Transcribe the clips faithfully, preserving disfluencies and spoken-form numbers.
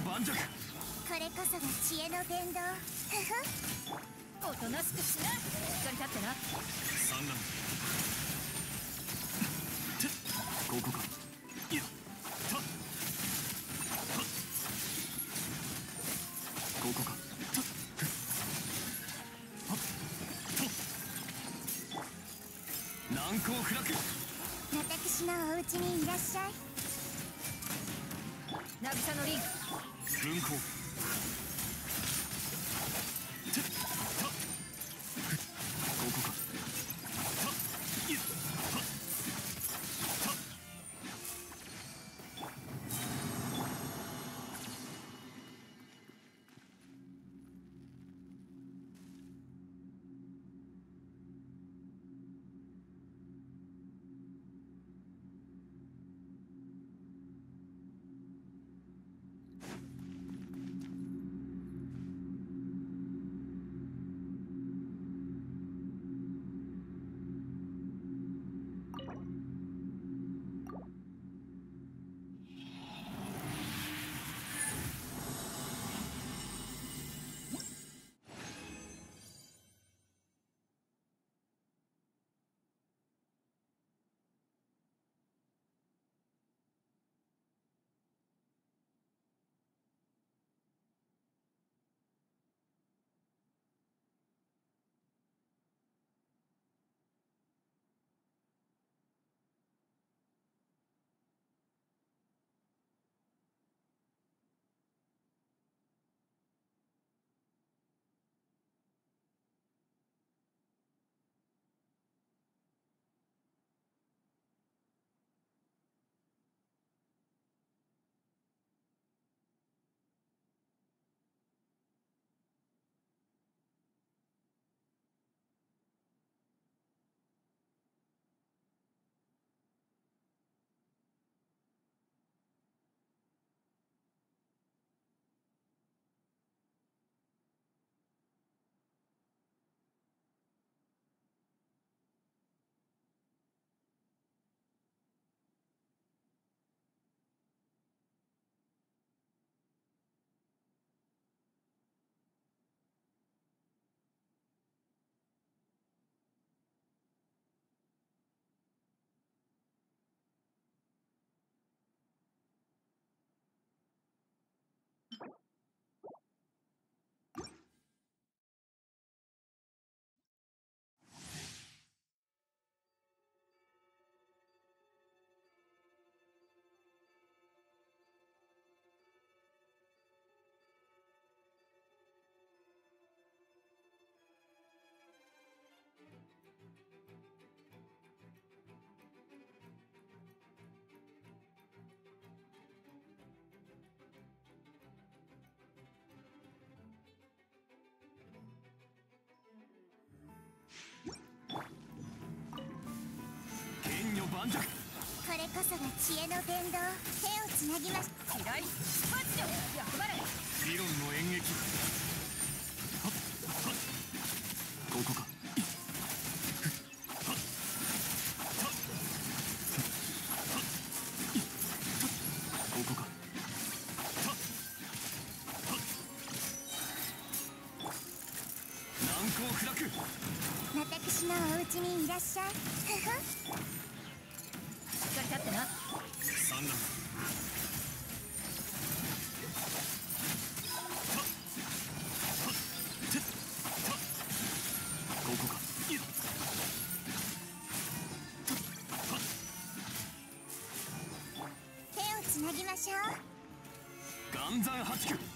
盤石。 これこそが知恵の伝道。ふふ。 おとなしくしな。しっかり立ってな。 三段。てここか。いやたたここか。たはっと難攻不落。 私のお家にいらっしゃい。 渚のリン分光。てたここか。たいやはった剣女盤石。 これこそが知恵の伝道。手をつなぎまし。 嫌い出発力役払い。 理論の演劇。はっはっここか。いっはっはっいっここか。たはっ難攻不落。 私のお家にいらっしゃい。ふふ。 しっかり立ってな。 三段。たはってたここか。いやたは手をつなぎましょう。 岩山八九。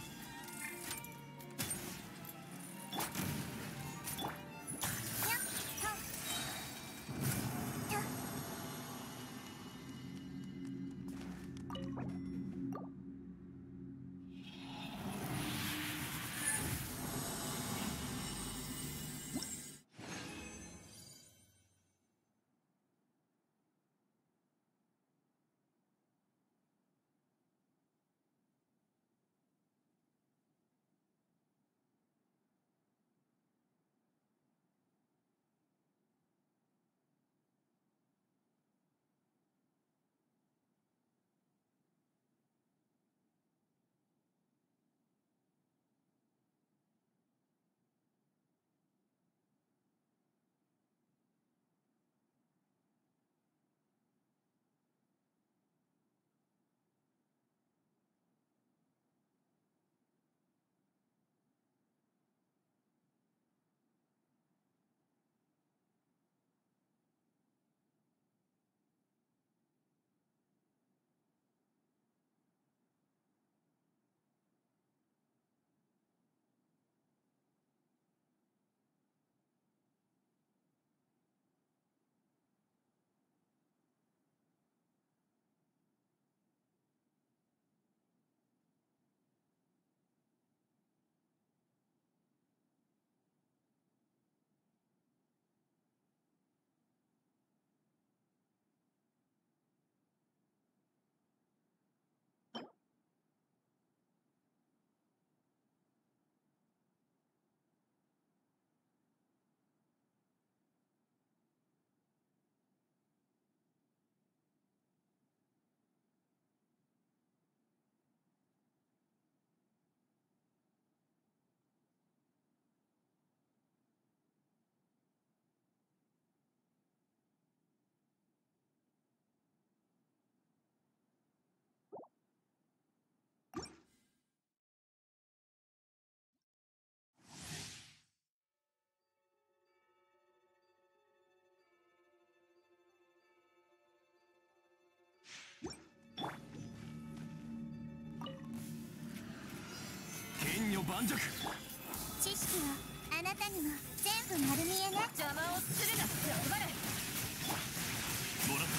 女盤石。 知識はあなたにも全部丸見えね。 邪魔をするな。欲張れ。 もらった。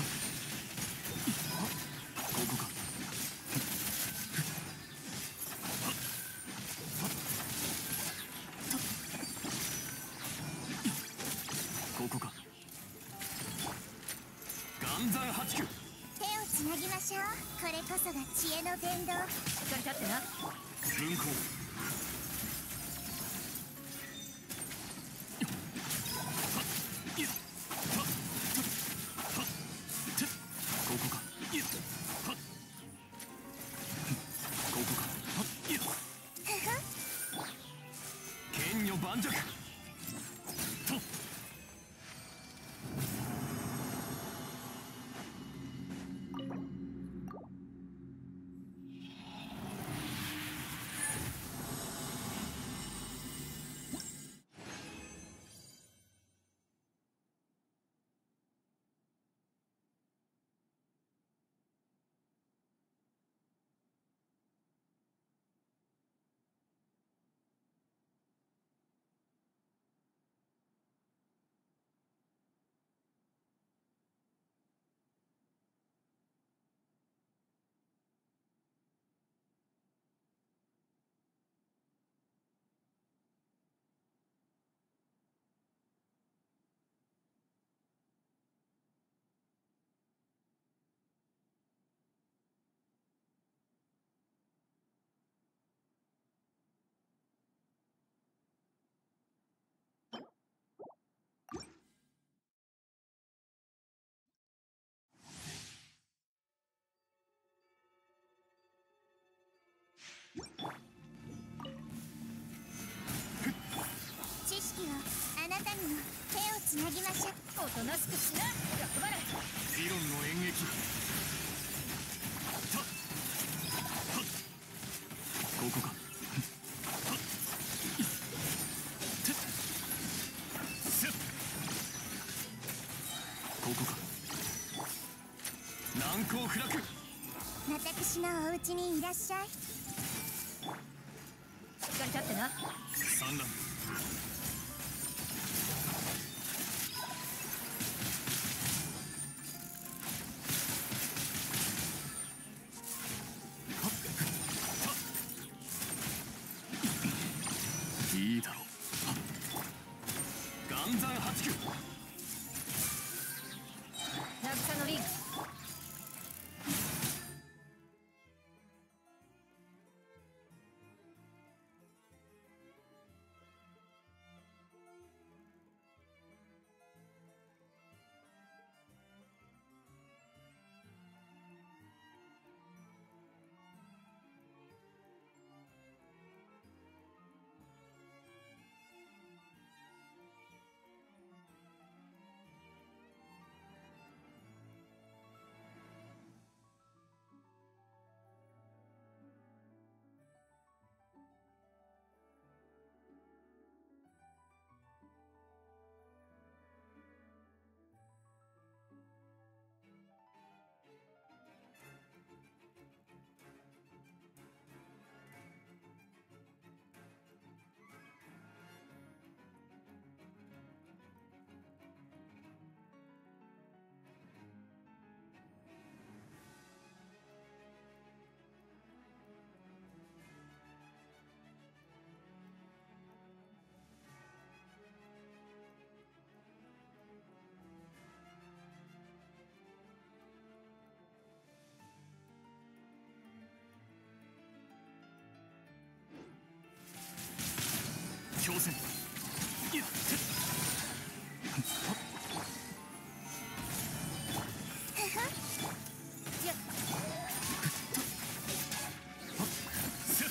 ここか。ここか。岩山八九。 手をつなぎましょう。これこそが知恵の伝道。 しっかり立ってな。 軍港。ここか。ここか。剣女盤石。と知識はあなたにも手をつなぎましょう。 おとなしくしな。欲張れ。 理論の演劇。たっはっここか。はってっせっここか。難攻不落。 私のお家にいらっしゃい。 しっかり立ってな。 産卵。いいだろう。岩山八九。 渚のリンク。 挑戦。いっせっはっやっはっせっ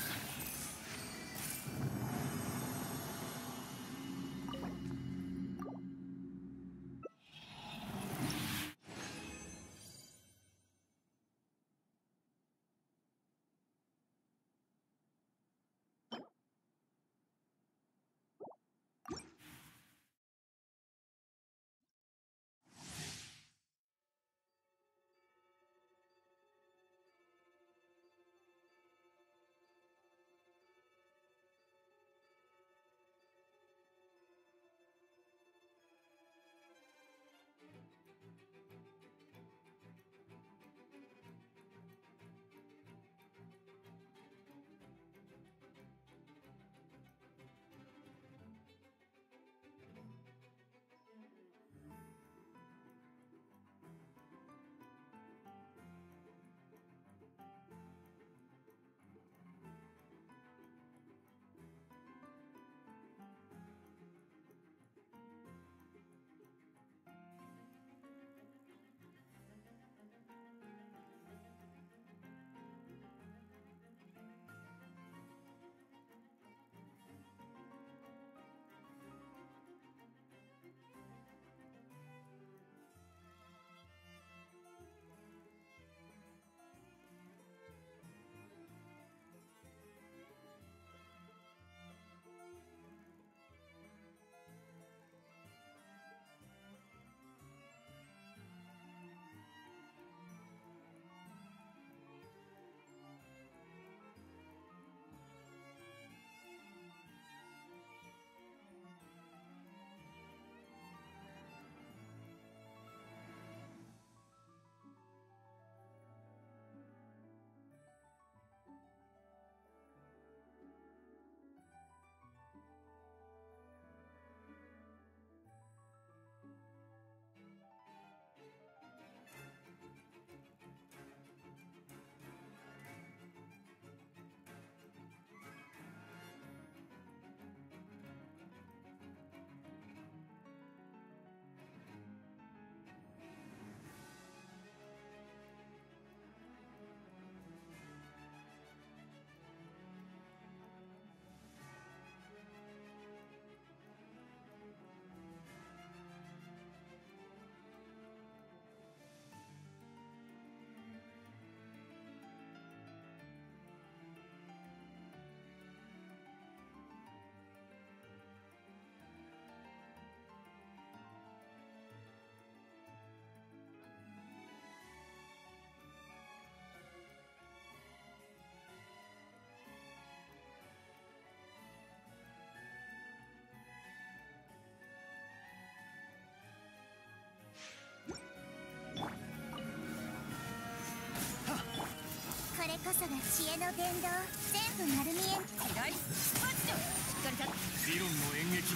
そが知恵の伝道全部丸見え。 左スパッチョ、しっかり立って理論の演劇。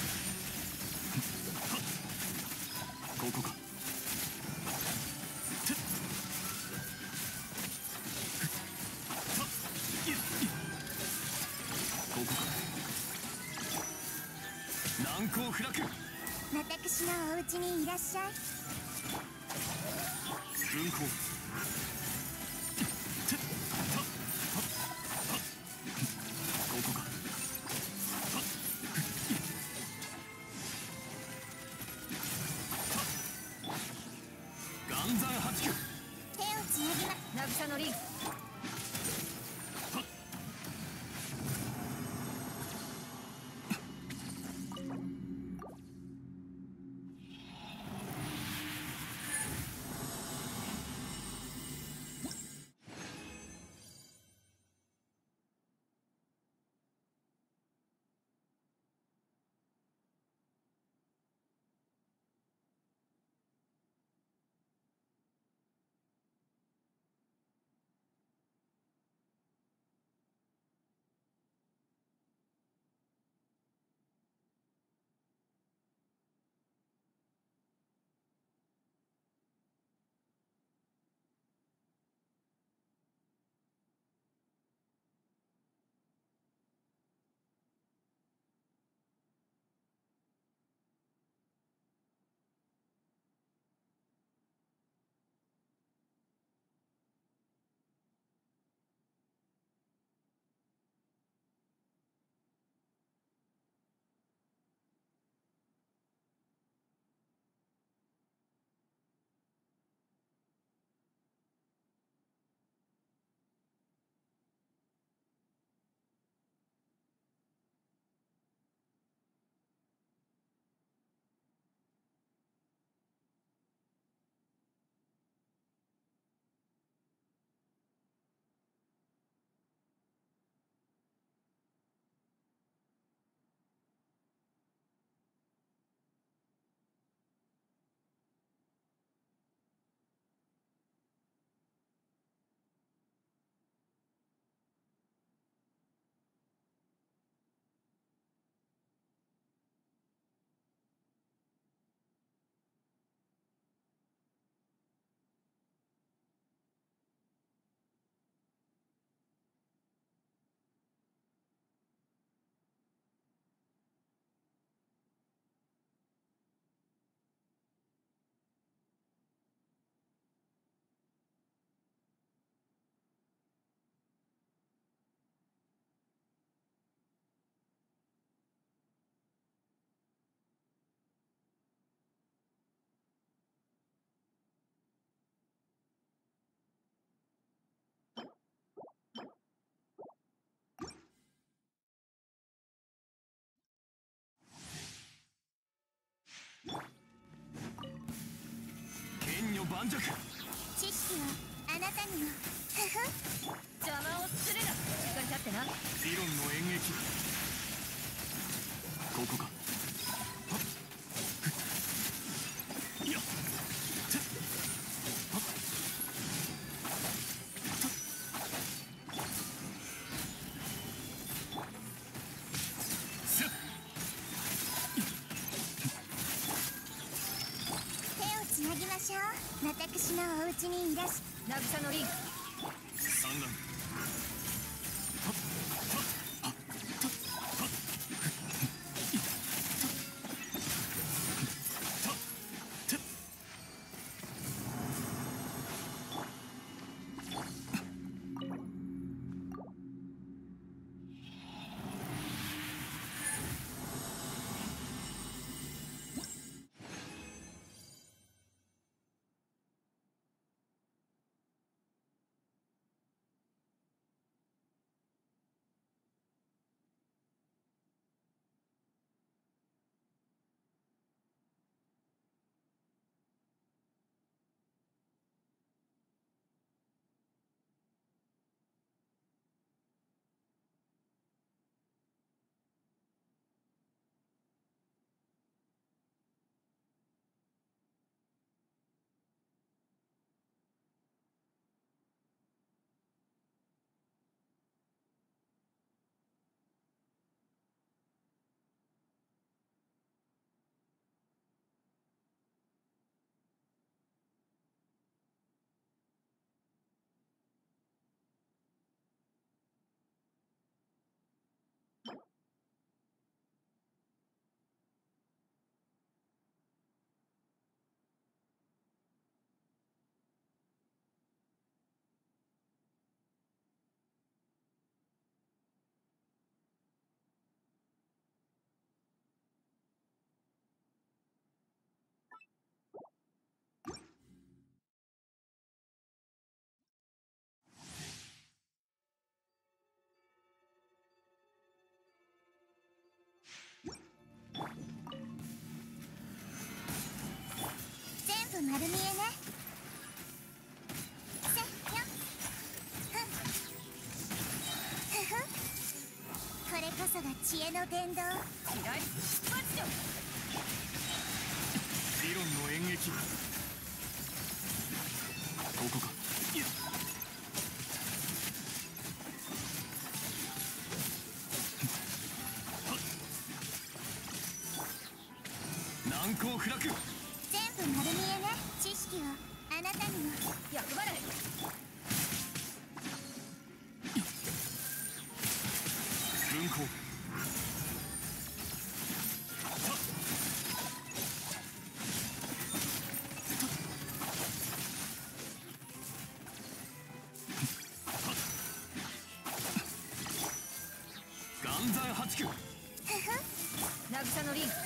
はっここか。てっはっいっいっここか。難攻不落。 私のお家にいらっしゃい。 軍港。てっはっはっはっここか。はっいっはっ岩山八九。 手をつなぎま。 渚のリング。 はっ剣女盤石。 知識はあなたにも。ふふ邪魔をするな、しっかり立ってな。 理論の演劇。ここか。はっふっいやてっはっとっせっ手をつなぎましょう。私のお家にいらっし渚のリング。 三段。はっはっはっはっはっいったってっ部丸見えね。せよふんふふこれこそが知恵の伝道。 嫌いマッチョ理論の演劇。ここか。いや難攻不落。 全部丸見えね。知識をあなたにも。 役払い軍港。岩山八九。 渚のリング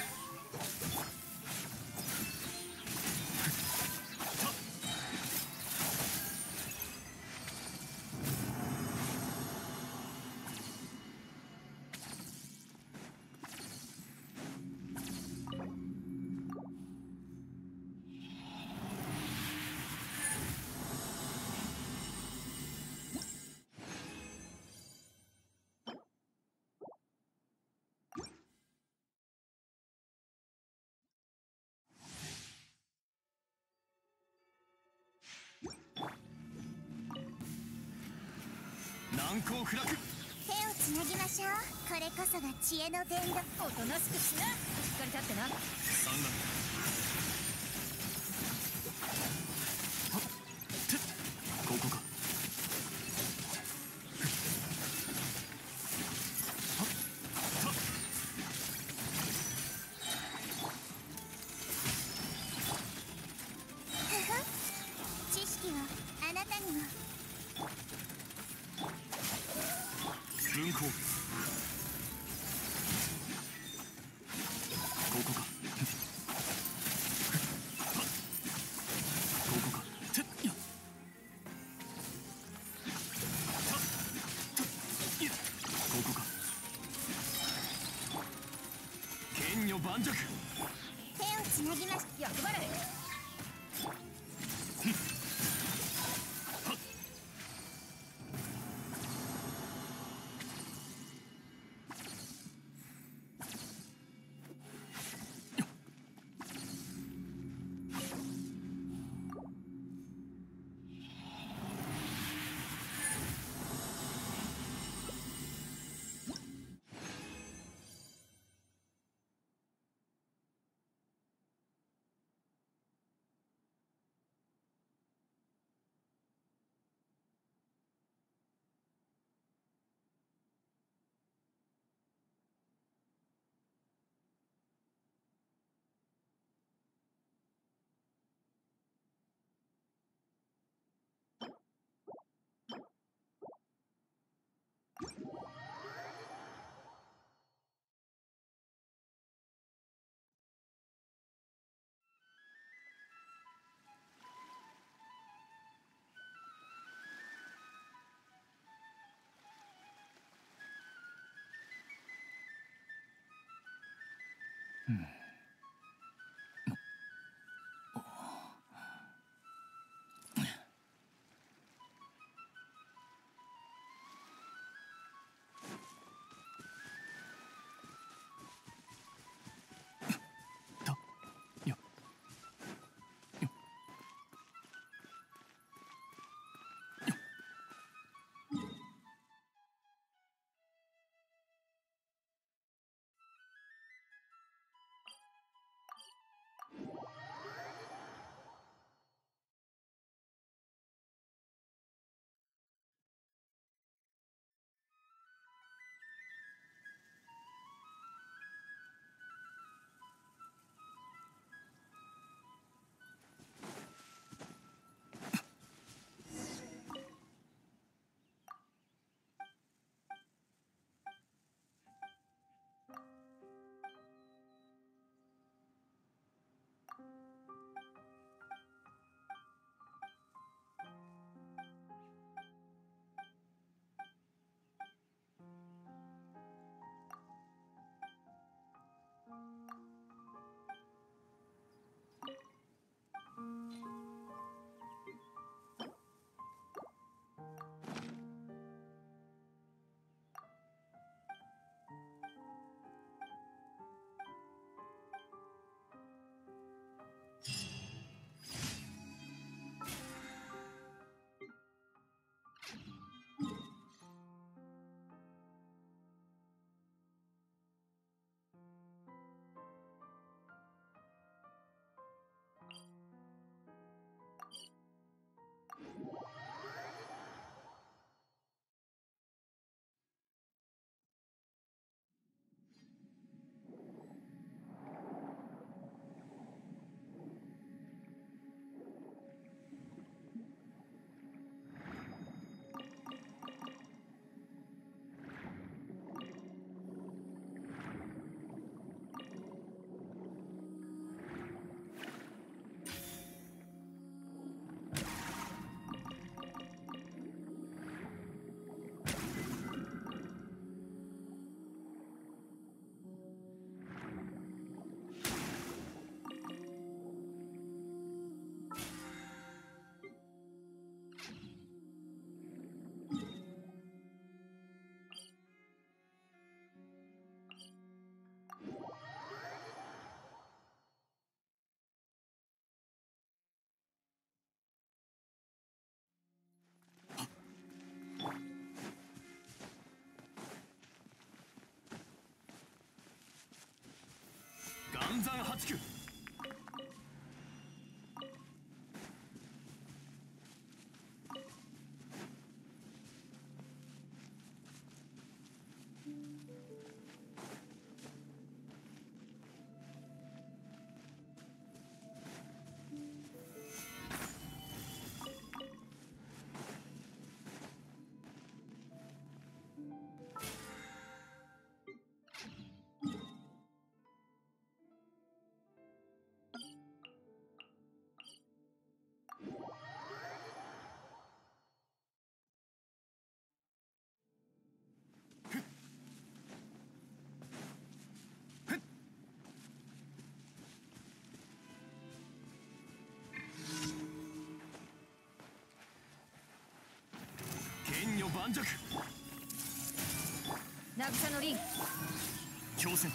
難攻不落。 手をつなぎましょう。これこそが知恵の伝道。 おとなしくしな。しっかり立ってな。 三段。はってここか。はったふふ知識をあなたにも。 軍港。ここか。はっここか。てっやったっといっここか。剣女盤石。 手をつなぎまし役払いはったよよつく。剣女盤石。 渚のリング。 強戦。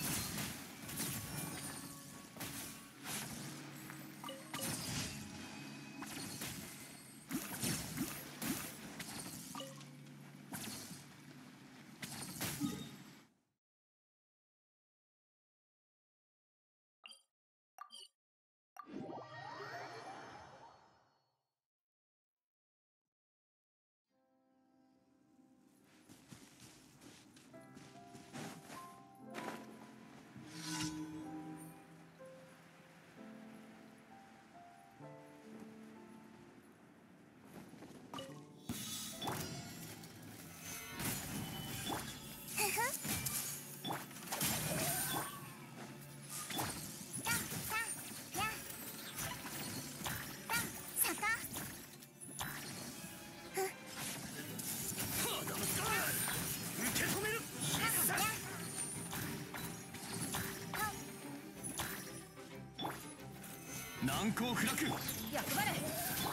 難攻不落。 役払い。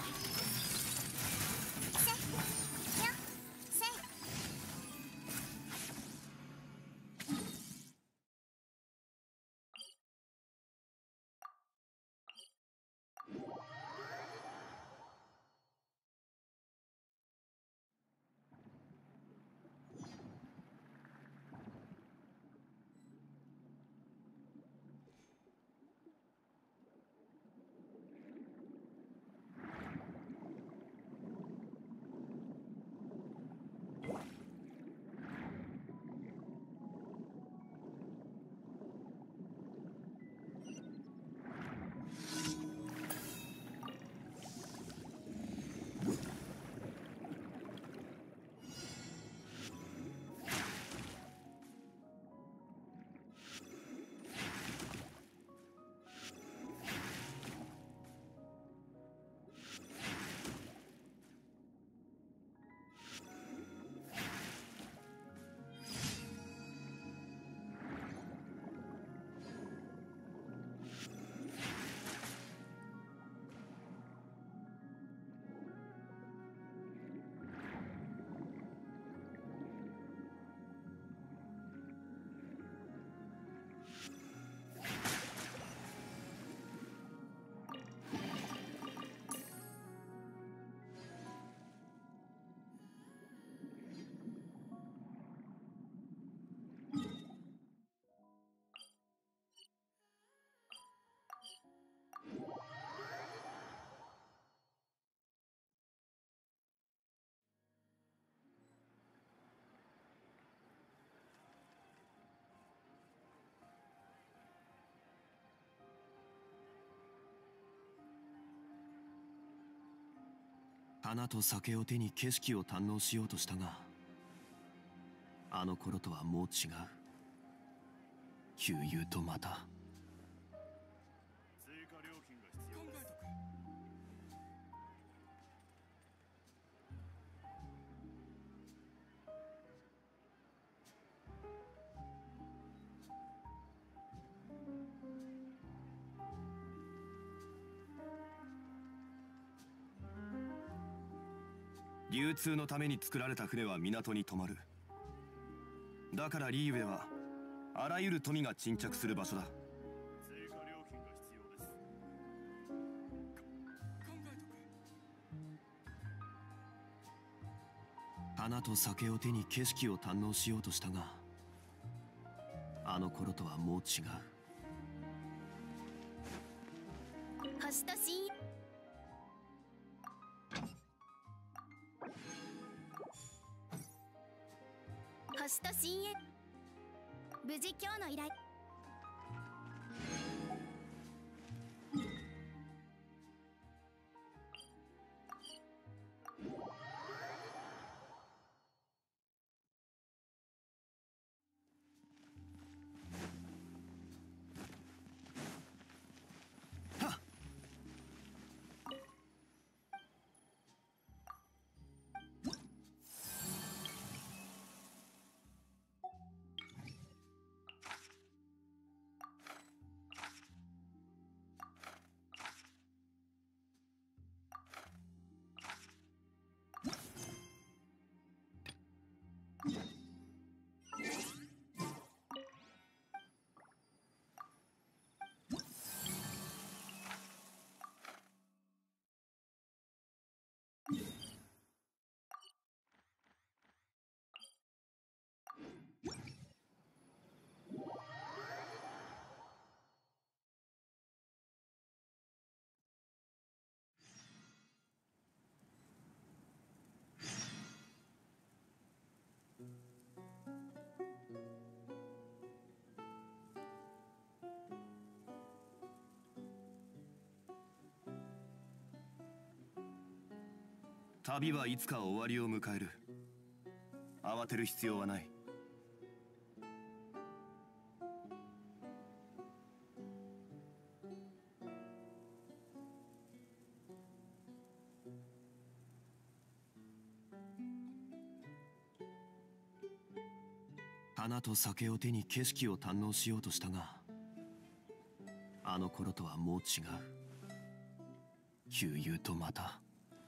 花と酒を手に景色を堪能しようとしたが、あの頃とはもう違う。悠々とまた追加料金が必要です。 流通のために作られた船は港に止まる。だからリーウェはあらゆる富が沈着する場所だ。 追加料金が必要です。考えとく。 花と酒を手に景色を堪能しようとしたが、あの頃とはもう違う。 星と深星と深淵、無事今日の依頼。 旅はいつか終わりを迎える。慌てる必要はない。花と酒を手に景色を堪能しようとしたが、あの頃とはもう違う。悠々とまた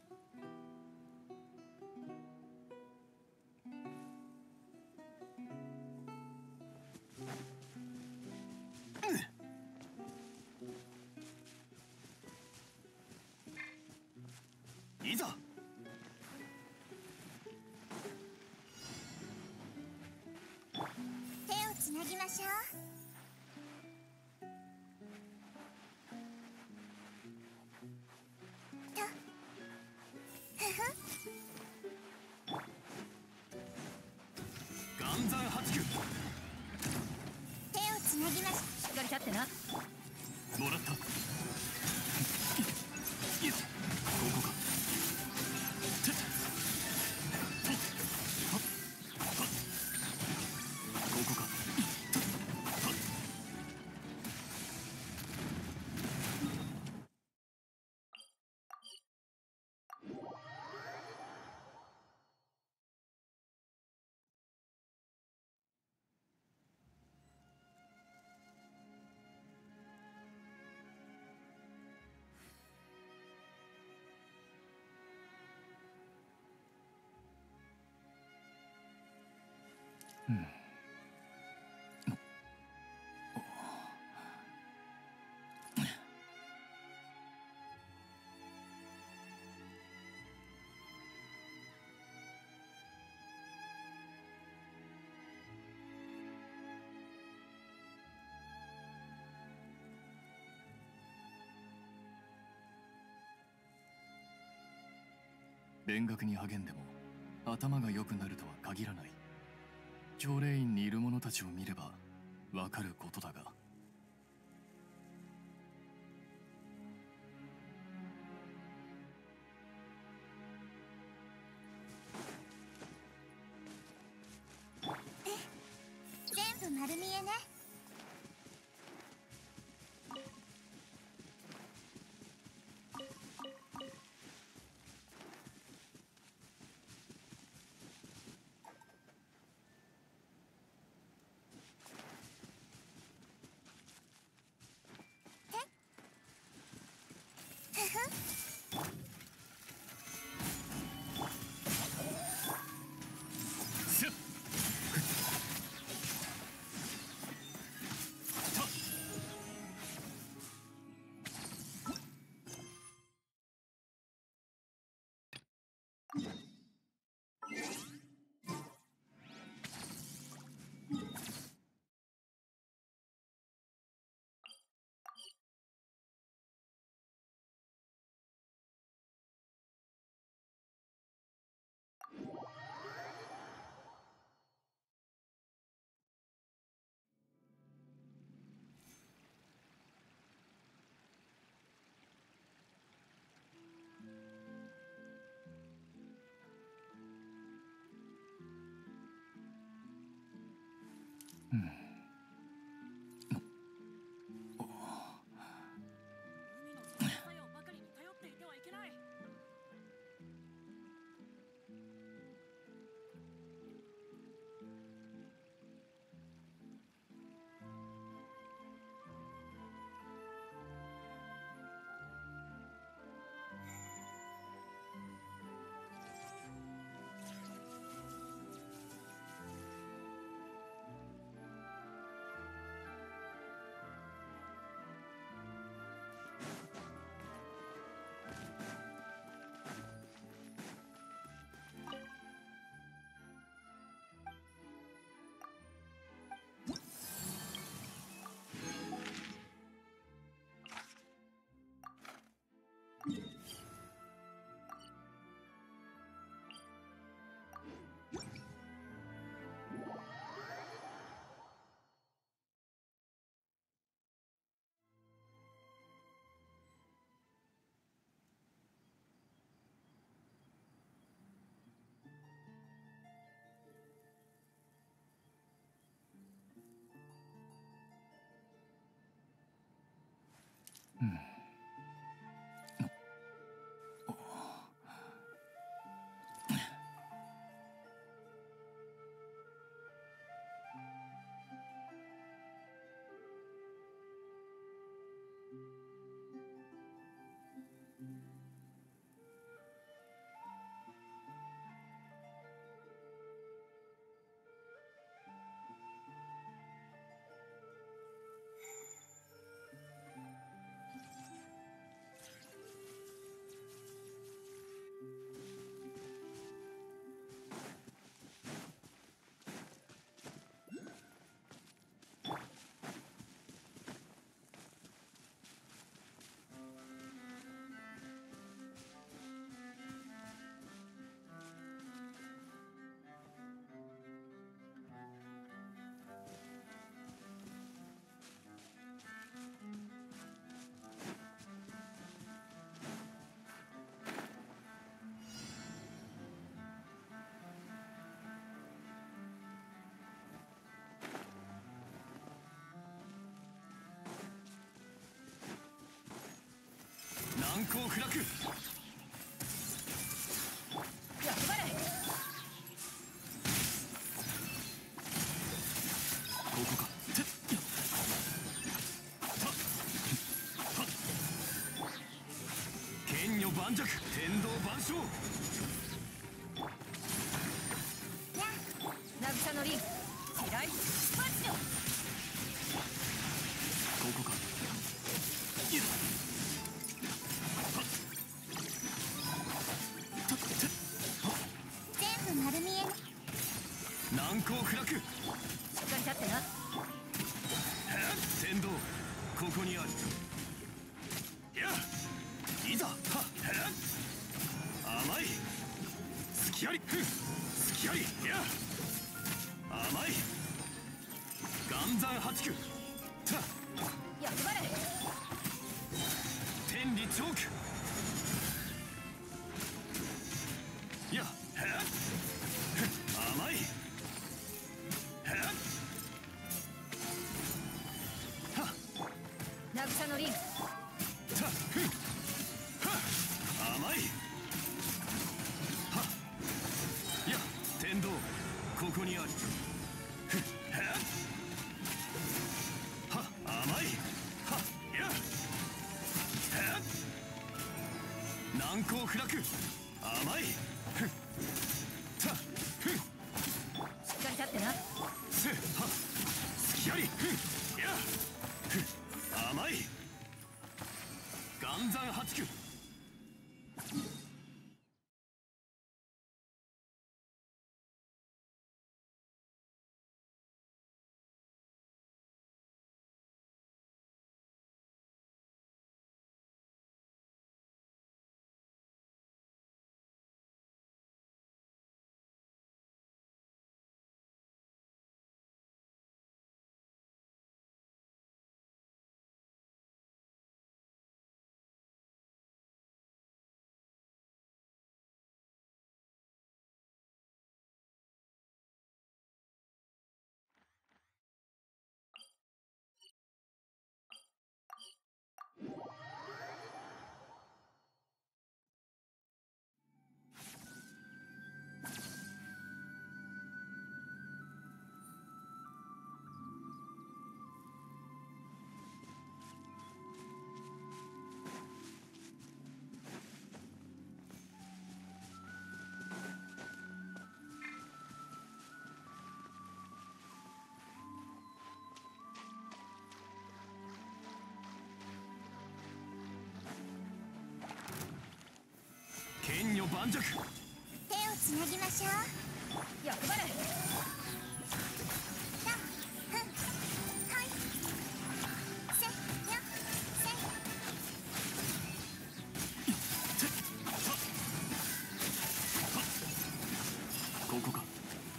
いざ。 手をつなぎましょう。とふふ岩山八九。 手をつなぎましょしっかり立ってな。 もらった。いや、ここか。てっとっはっはっ。ここか。はっ。 勉学に励んでも頭が良くなるとは限らない。朝礼院にいる者たちを見ればわかることだが、 全部丸見えね。 海の作用ばかりに頼っていてはいけない。 難攻不落。 役払え。 ここか。てっ剣女盤石、天道万象。 渚のリン地雷パッチョ。 ここか。いや全部丸見え。 難攻不落。 しっかり立ってな。 天道ここにある。いやいざはっ甘い隙ありふん隙ありいや甘い岩山八九た役払え。 天理チョークいやへっふん甘いへっはっ渚のリンたふんはっ甘いはっいや天道ここにあるふんへっはっ甘いはっいやへっ難攻不落甘いふんたふんしっかり立ってな。 せはっ隙ありふんいやふん甘い岩山八九盤石。 手をつなぎましょう。 欲張れ。 だふんはいせよせここか。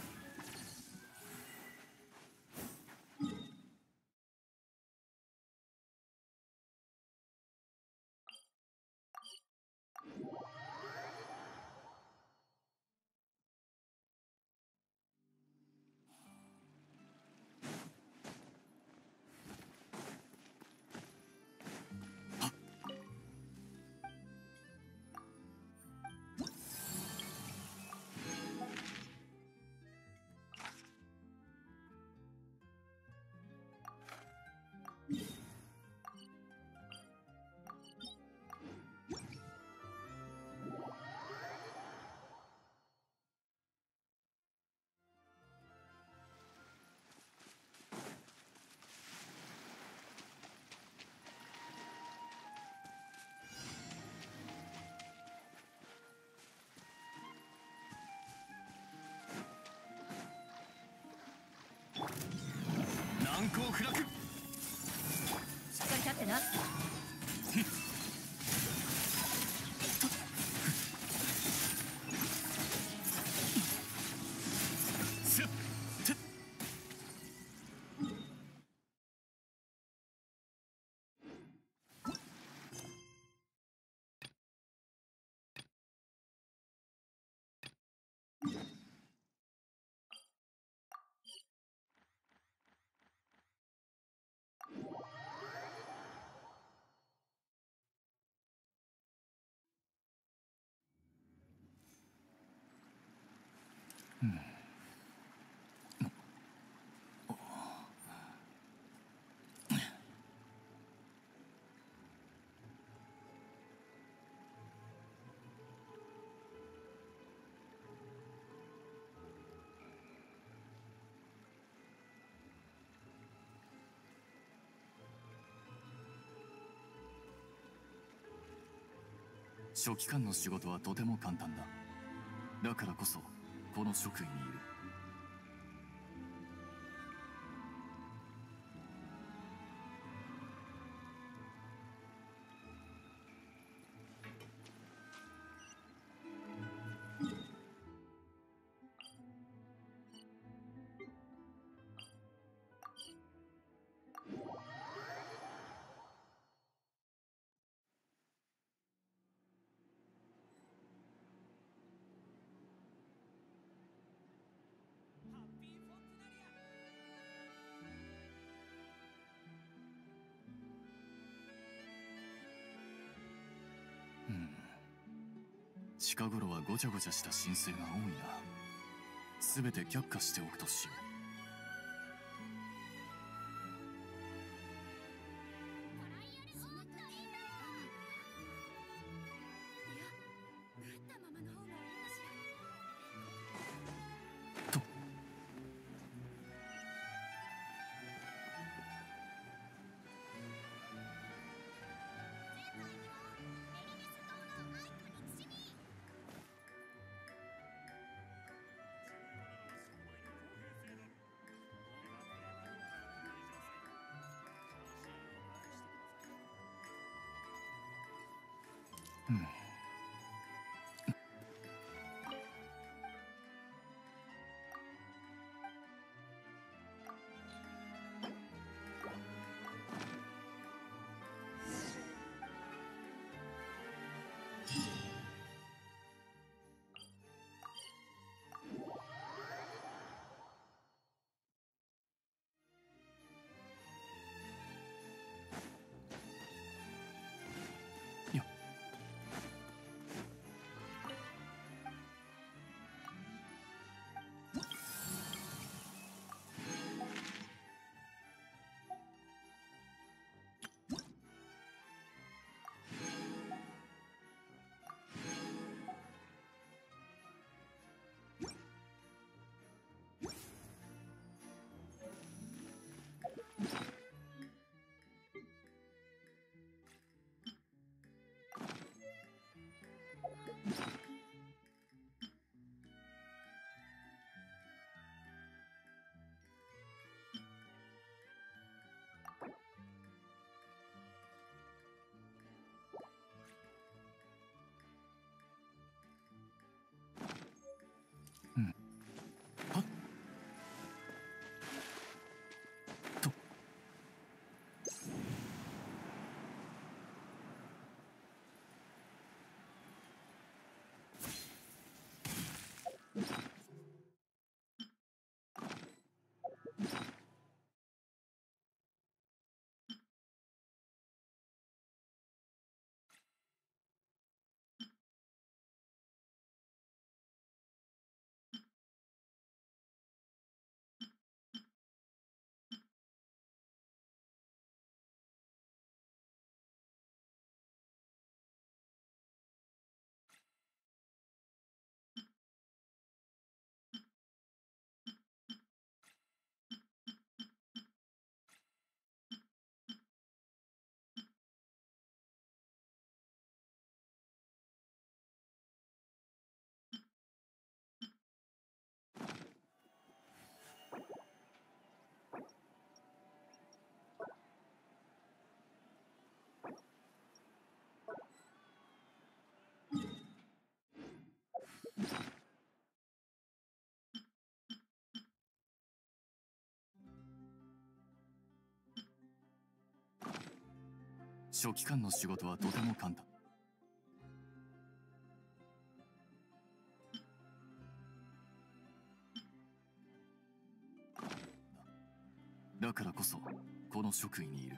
難攻不落。 しっかり立ってな。 せって書記官の仕事はとても簡単だ。だからこそこの職位にいる。近頃はごちゃごちゃした申請が多いな。全て却下しておくとしよう。とうんよっ書記官の仕事はとても簡単。だからこそこの職位にいる。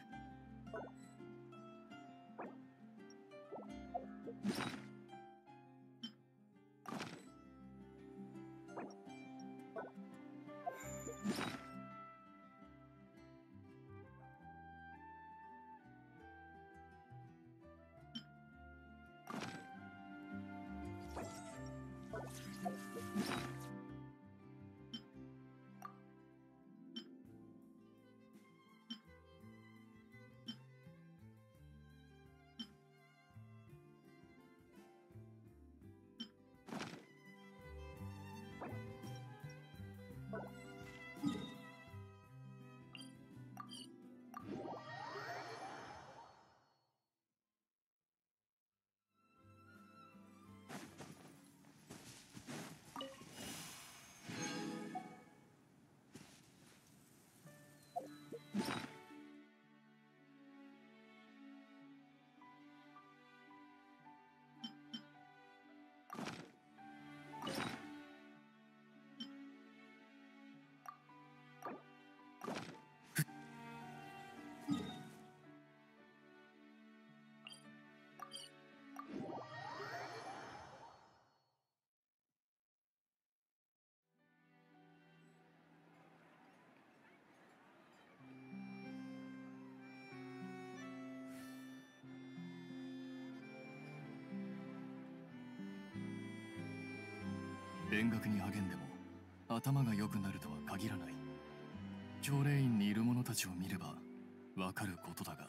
勉学に励んでも頭が良くなるとは限らない。教令院にいる者たちを見ればわかることだが。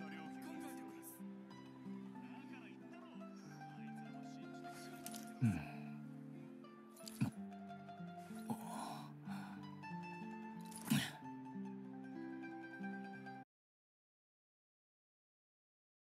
うん。